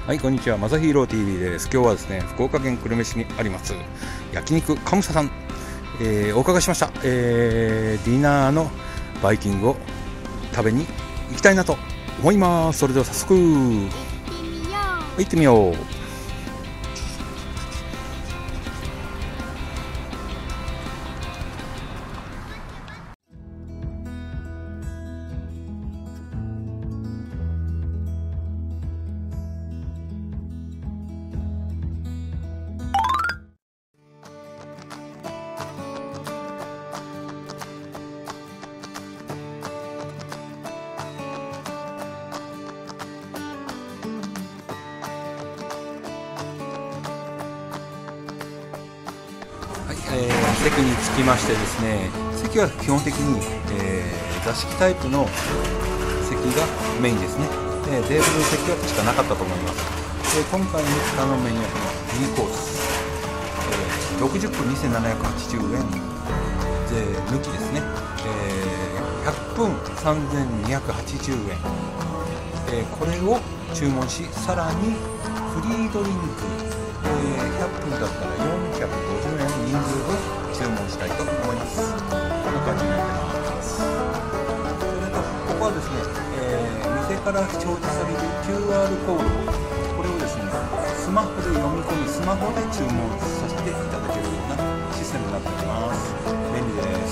はい、こんにちは。マザヒーロー TV です。今日はですね、福岡県久留米市にあります焼肉カムサさん、お伺いしました。ディナーのバイキングを食べに行きたいなと思います。それでは早速行ってみよう。席に着きましてですね、席は基本的に、座敷タイプの席がメインですね。テーブル席はしかなかったと思います。今回に頼むメニューは2コース、60分2780円税抜きですね。100分3280円、これを注文し、さらにフリードリンク、100分だったら450円人数分注文したいと思います。こんな感じになってます。それとここはですね、店から表示される QR コード、これをですねスマホで読み込み、スマホで注文させていただけるようなシステムになっております。便利です。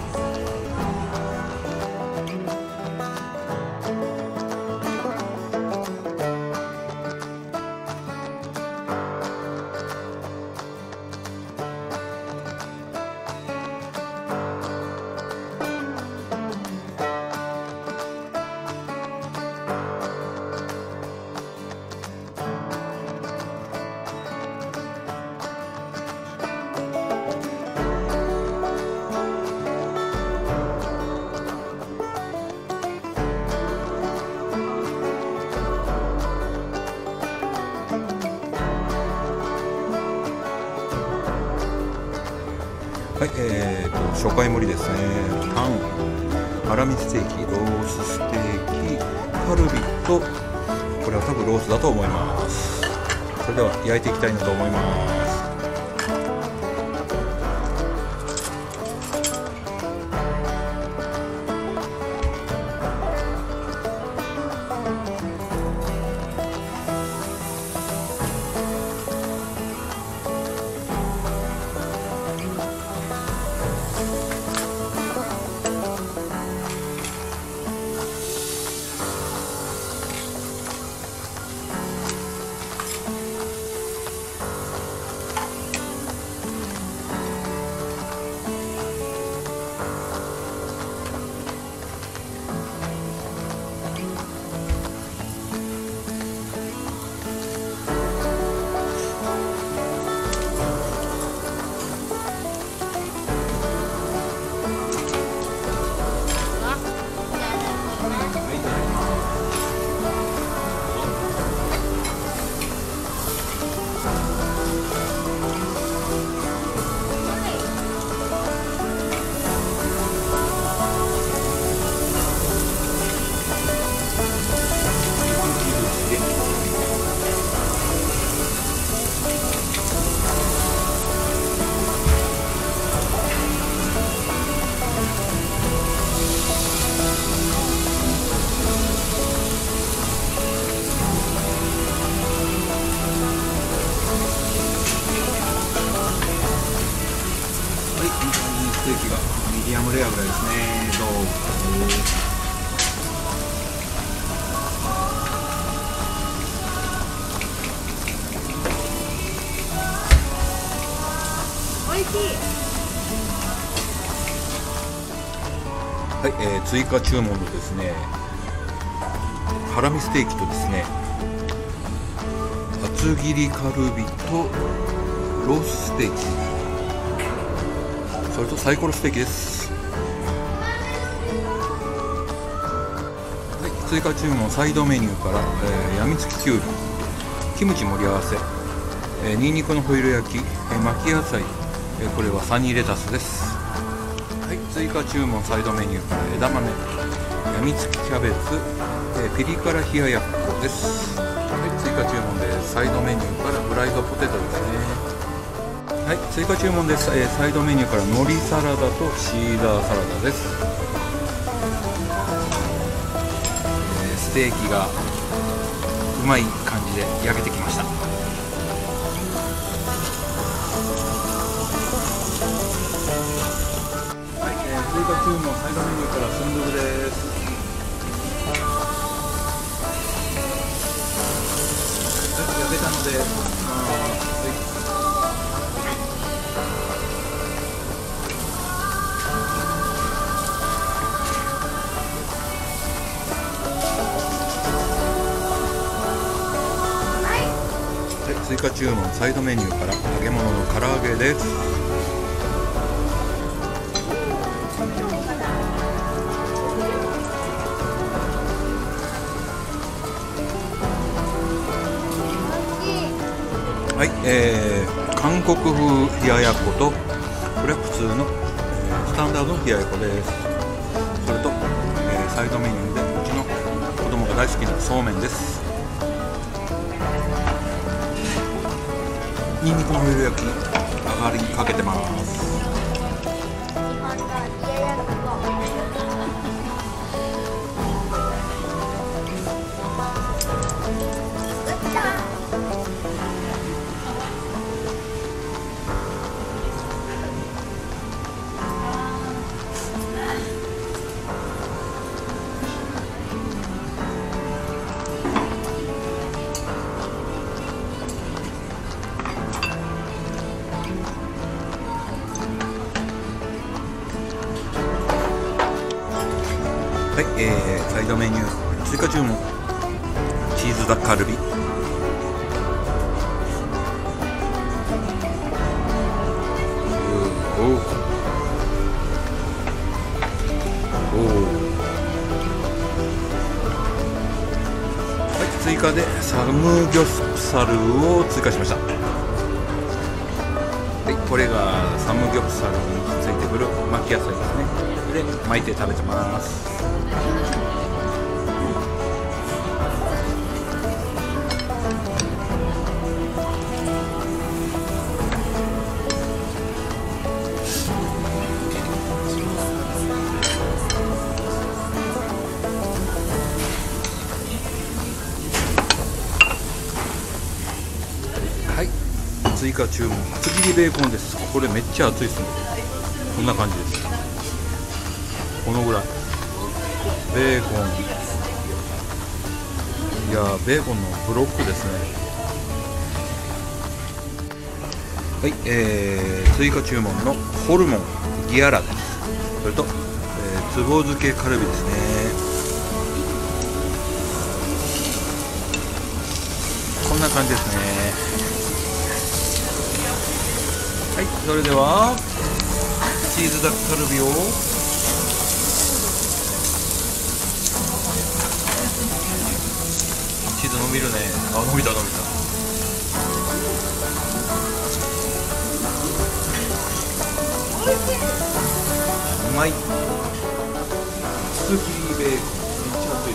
はい、初回盛りですね。タン、ハラミステーキ、ロースステーキ、カルビと、これは多分ロースだと思います。それでは焼いていきたいなと思います。ステーキがミディアムレアぐらいですね。どうぞ。 おいしい。 はい、追加注文のですね、ハラミステーキとですね、厚切りカルビとロースステーキ、それとサイコロステーキです。はい、追加注文サイドメニューから、やみつききゅうり、キムチ盛り合わせ、ニンニクのホイル焼き、巻き野菜、これはサニーレタスです。はい、追加注文サイドメニューから枝豆、やみつきキャベツ、ピリ辛冷ややっこです。はい、追追加注文です。サイドメニューからフライドポテトですね。はい、追加注文です。サイドメニューから海苔サラダとシーザーサラダです。ステーキがうまい感じで焼けてきました。はい、追加注文サイドメニューからスンドゥブです。焼けたので、追加注文サイドメニューから揚げ物の唐揚げです。はい、韓国風冷ややっことこれは普通の、スタンダードの冷ややっこです。それと、サイドメニューでうちの子供が大好きなそうめんです。ニンニクのホイル焼き上がりにかけてます。はい、サイドメニュー追加注文チーズダッカルビ、はい、追加でサムギョプサルを追加しました。はい、これがサムギョプサルについてくる巻き野菜ですね。で巻いて食べてます。はい、追加注文厚切りベーコンです。これめっちゃ熱いですね。こんな感じです。このぐらいベーコン、いやベーコンのブロックですね。はい、追加注文のホルモンギアラです。それと、つぼ漬けカルビですね。こんな感じですね。はい、それではチーズダックカルビをチーズ伸びるね。あ、伸びた伸びた。うまい。薄切りベーコンめっちゃ熱いです。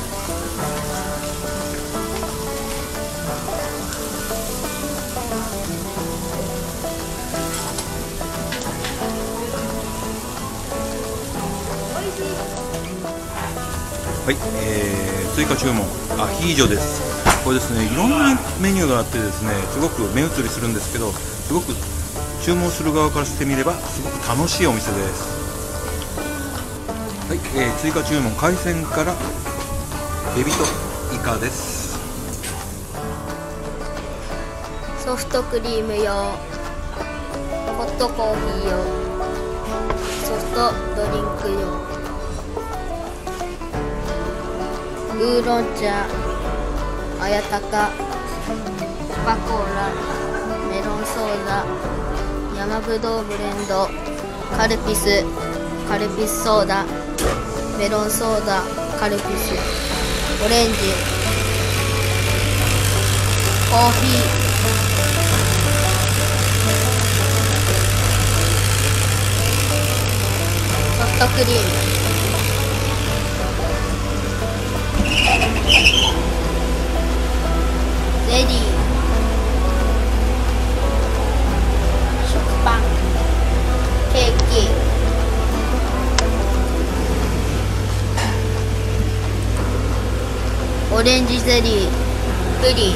はい、追加注文アヒージョです。これですね、いろんなメニューがあってですね、すごく目移りするんですけど、すごく注文する側からしてみればすごく楽しいお店です。はい、追加注文海鮮からエビとイカです。 ソフトクリーム用、ホットコーヒー用、ソフトドリンク用、ウーロン茶、あやたか、コカ・コーラ、メロンソーダ、山ぶどうブレンド、カルピスソーダ、メロンソーダ、カルピス、オレンジ、コーヒー、ソフトクリーム、全レディー。食パン、ケーキ、オレンジゼリー、プリン。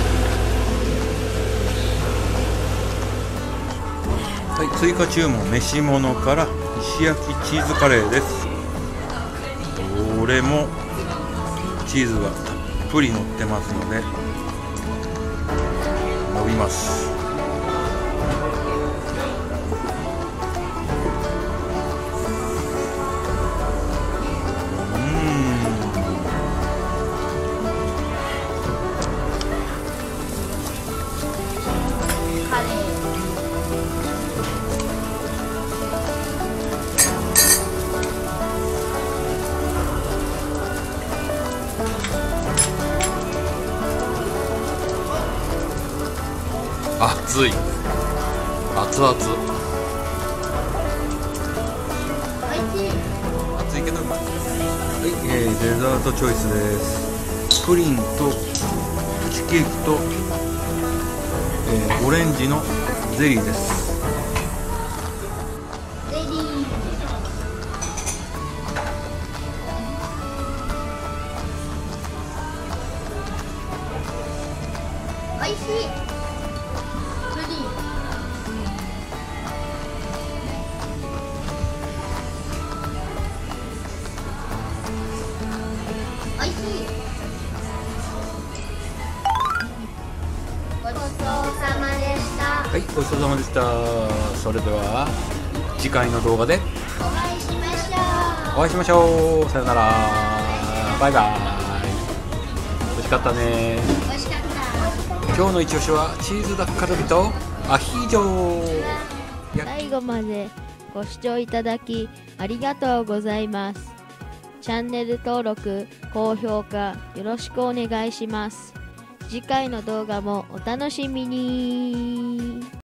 はい、追加注文、召し物から石焼きチーズカレーです。どれもチーズがたっぷり乗ってますので伸びます。 カレー、 熱い、熱々、 おいしい。 熱いけどうまい。はい、デザートチョイスです。プリンとプチケーキと、オレンジのゼリーです。 ゼリー。おいしい。プリン。おいしい。ごちそうさまでした。 はい、ごちそうさまでした。それでは次回の動画でお会いしましょう。 お会いしましょう。さよなら。バイバイ。美味しかったね。 美味しかった。 今日の一押しはチーズダッカルビとアヒージョ。 最後までご視聴いただきありがとうございます。チャンネル登録、高評価よろしくお願いします。次回の動画もお楽しみに。